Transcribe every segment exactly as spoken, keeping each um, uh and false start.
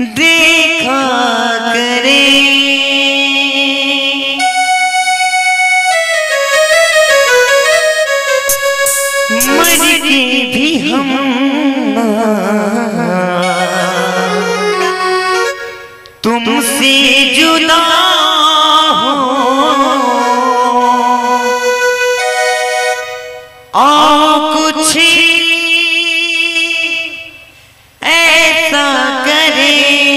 देखा करे। मर के भी हम तुमसे जुदा हो, आओ कुछ ऐसा करे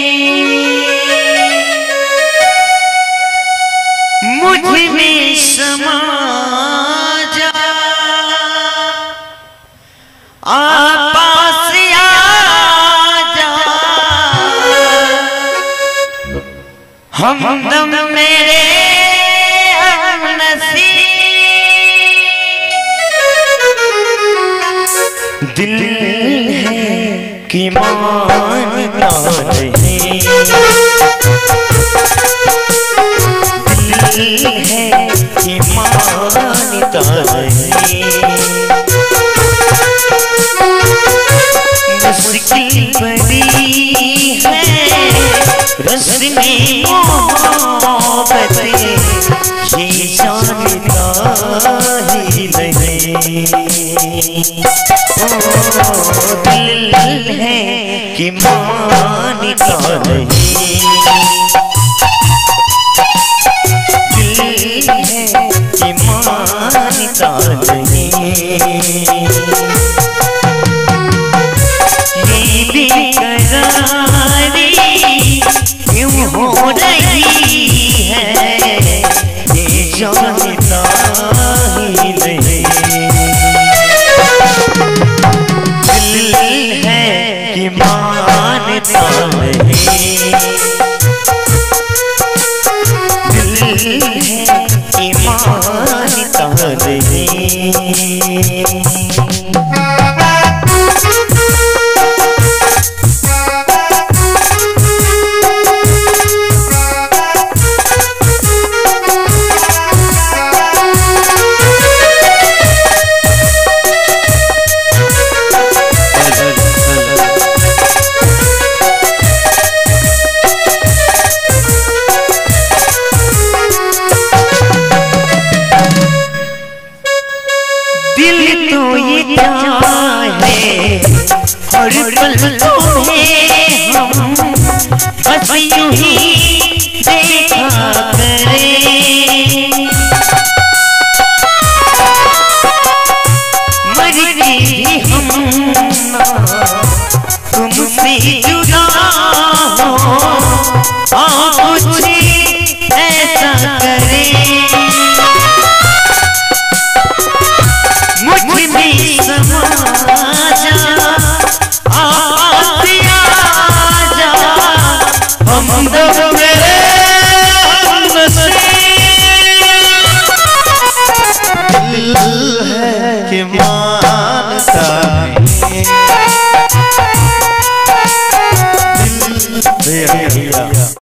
मुझ में समा जा, आ पास आ जा, हमदम मेरे हमनसीब। दिल है कि मानता नहीं, दिल है कि मानता नहीं। मुश्किल बड़ी है रस्में मोहब्बत, ये जानता ही नहीं। ओ दिल है कि मानता नहीं, दिल है कि मानता नहीं। ये बेकरारी क्यों हो रही है, ये जानता ही नहीं। दिल है कि मानता नहीं, दिल है कि मानता नहीं। दिल तो ये चाहे हर पल तुम्हें हम बस यूं ही देखा करें। मर के भी हम तुमसे जुदा हो, आओ कुछ ऐसा करें मुझ में समा जा, आस आ जा, हमदम मेरे हमनसीब। दिल है कि